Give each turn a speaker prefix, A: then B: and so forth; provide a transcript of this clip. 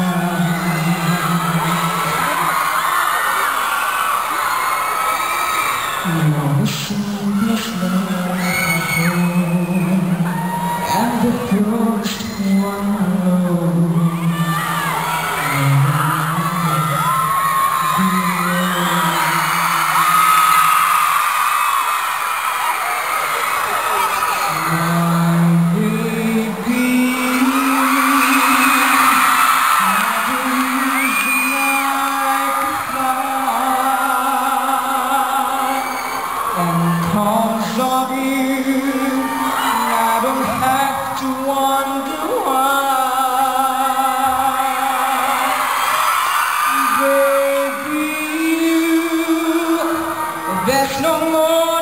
A: You're simplest love I hold, and the purest one I know. Because of you, I don't have to wonder why. Baby, there's no more.